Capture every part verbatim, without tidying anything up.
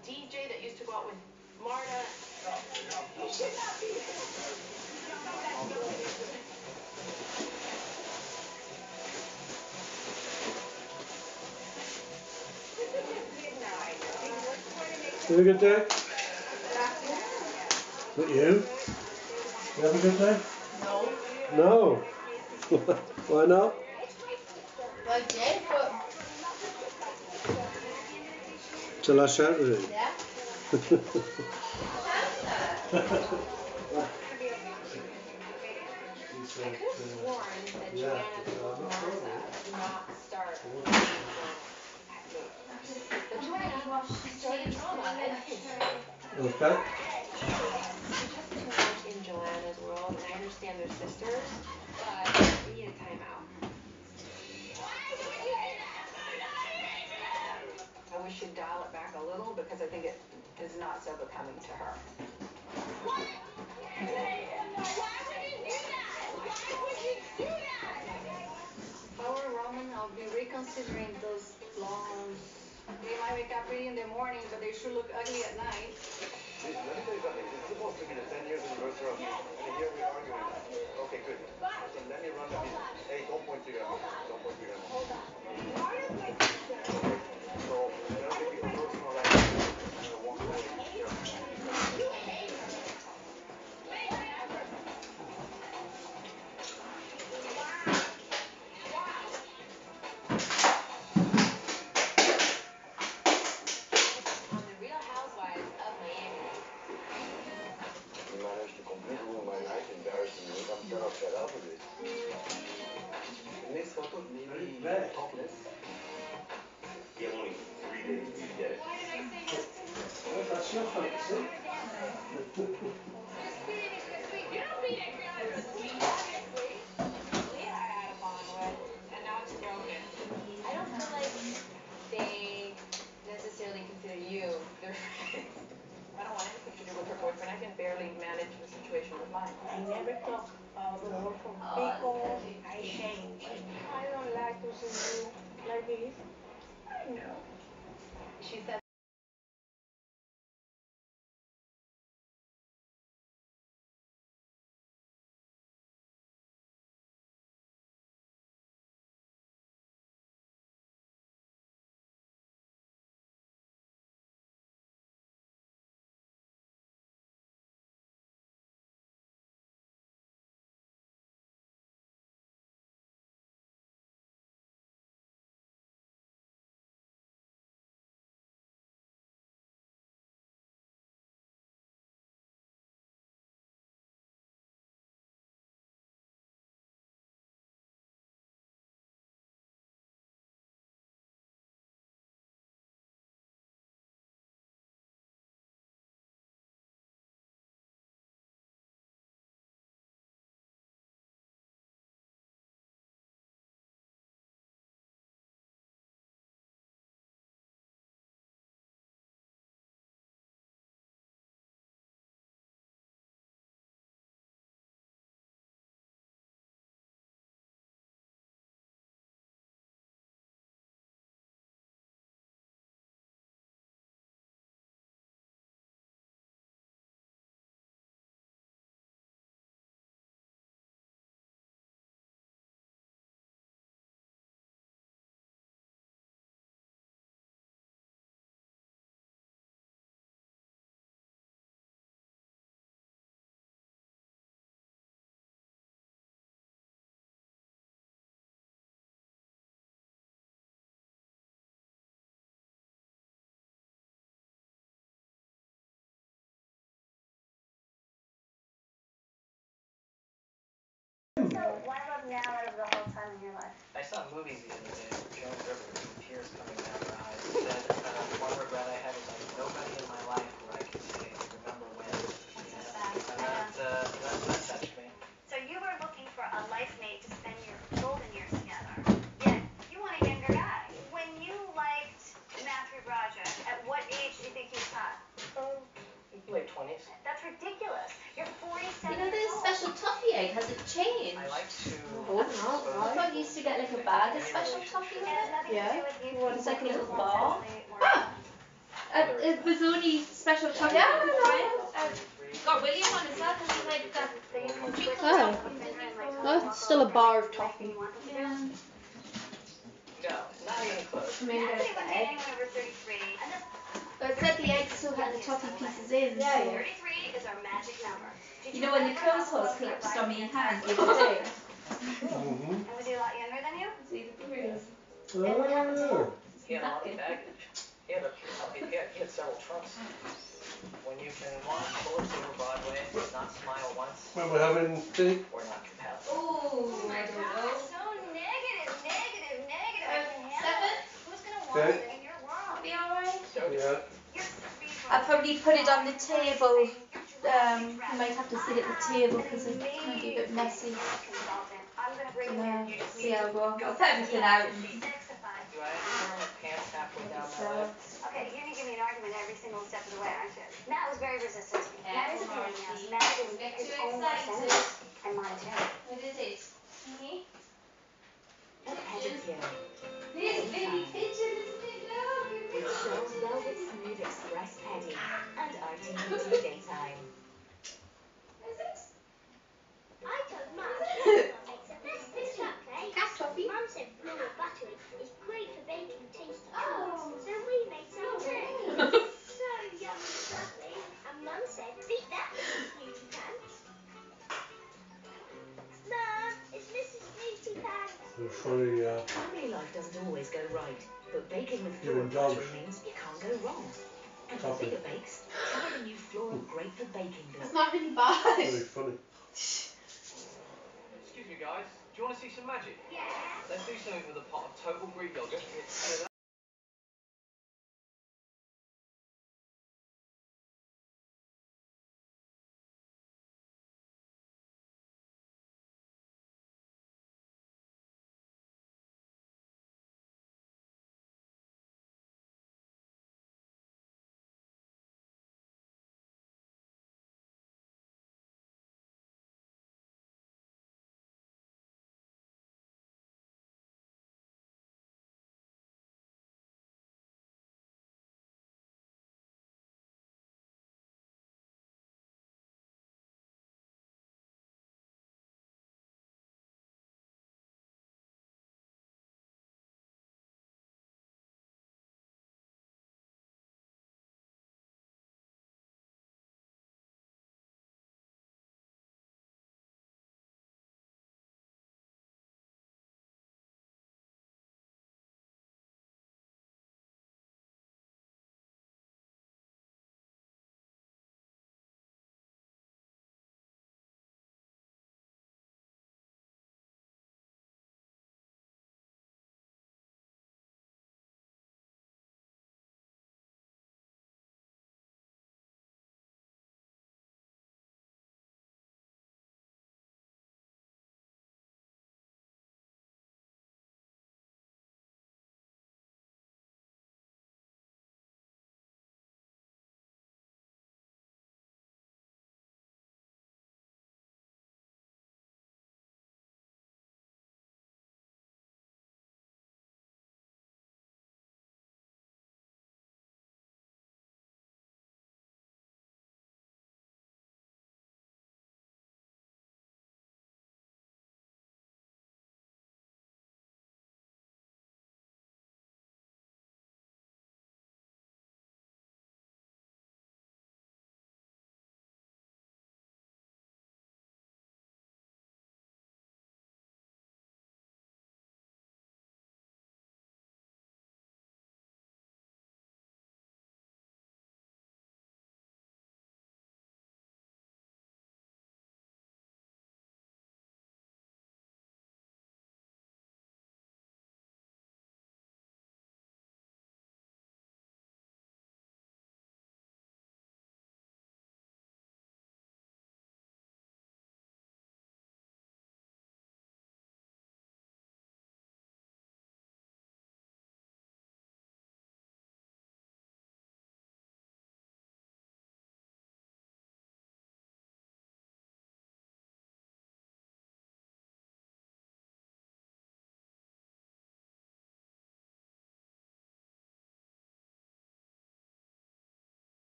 D J that used to go out with Marta. You should not be there. Have a good day? Not you? You have a good day? No. No. Why not? Well, I did, but... Till I shout at it? Yeah. I could have sworn that Joanna told Martha to not start. But Joanna, well, she started drama. Okay. She's just too much in Joanna's world, and I understand they're sisters, but we need a timeout. I wish she'd dial it back a little because I think it is not so becoming to her. Why would he do that? Why would he do that? If I were Roman, I'll be reconsidering those blondes. They might wake up pretty in the morning, but they sure look ugly at night. Listen, let me tell you something. It's supposed to be the ten years anniversary of me, and here we are arguing. Okay, good. Listen, let me run the business. Hey, don't point finger at me. Don't point finger at me. Hold on. Why is my sister? Okay, so let me be personal like this. I'm gonna walk away. You hate her. On the Real Housewives of Miami. You managed to completely ruin my night, embarrassing me. I'm kind of fed up with it. The next photo, maybe topless. You have only three days to get it. Why did I say yes to her? Well, that's your fancy. You don't mean it, honestly. Obviously. Leah I had a bond with, and now it's broken. I don't feel like they necessarily consider you their friend. I don't want anything to do with her boyfriend. I can barely manage the situation with mine. I never talk about the work of people. I change. I don't like to see you like this. I know. She said So, why love now out of the whole time in your life? I saw movies the other day with Joan Rivers with tears coming down her eyes. It said, uh, one regret I had is like nobody in my life where I could say, remember when. You know? And that, uh, that, that touched me. So you were looking for a life mate to spend your golden years together. Yet, you want a younger guy. When you liked Matthew Broderick, at what age do you think he was hot? Oh, late twenties. That's ridiculous. You're forty-seven You know the years old. special toffee egg, has it changed? I like to... Oh, no, I thought you used to get like a bag of special toffee It with has it. nothing Yeah. to do with you. It's like a little ball. Sexually or Ah! Uh, it was only special chocolate. Yeah, for the I friends. know. I've got William on as well because he liked that. Oh. Oh, it's still a bar of toffee. Yeah. No, not even close. I mean, there's the egg. Anyone over thirty-three. And this But it said the egg still had the toffee pieces in. yeah, So. thirty-three is our magic number. Did You know when the clothes horse collapsed on me hand the other day? Mm-hmm. And was he a lot younger than you? See the bruise. Oh. He had a lot of baggage. He had, a, he, had, he had several trucks. When you can walk bullets over Broadway, not smile once, When we're having tea? or not compelled. Oh, I don't know. So negative, negative, negative. Uh, I can handle seven? it. Who's gonna want Okay. it in your world? Be alright. So, Yeah. You're free from I'll probably put it on the table. Um, I might have to sit at the table because it might be a bit messy. consultant. I'm gonna bring And him uh, in. see how I go. I'll put everything out. And Sexified. do I have to wear my pants halfway down my so, leg? Okay, you're gonna give me an argument every single step of the way, aren't you? Matt was very resistant. Yeah, Matt is a pain in the ass. Matt is Get his too own excited. percentage and mine too. what is it? Me? A pedicure This baby pigeon, isn't it? with Look. Shell's Velvet Smooth Express Pedi and I T U T Daytime. Is it? I told Mum makes the best chocolate. That's toffee. Mum said blue or buttery is great for baking tasty Oh. treats, so we made some too. So yummy and fluffy, and Mum said, beat that, Missus Snooty Pants. Mum, it's Missus Snooty Pants. It's funny, uh, Family life doesn't always go right, but baking with Even floral dogs. buttery means you can't go wrong. And for Toffee. bigger bakes, try the new floral great for baking It's blend. not really bad. very funny. Excuse me guys, do you want to see some magic? Yeah. Let's do something with a pot of total Greek yogurt. It's,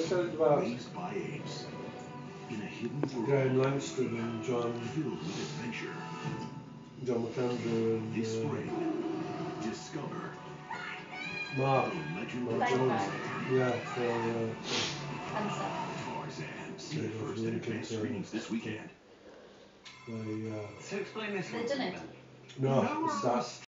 said about Raised by apes in a hidden Graham world Langston and John filled with adventure. John McAndrew and This uh, spring, discover Mark, the legend Mark of Bang Jones. Bang. Yeah, for uh, And so. Tarzan. See They it go first to at Lincoln advanced to- screenings this weekend. they, uh, So explain this They one done to me it. then. no, it's that.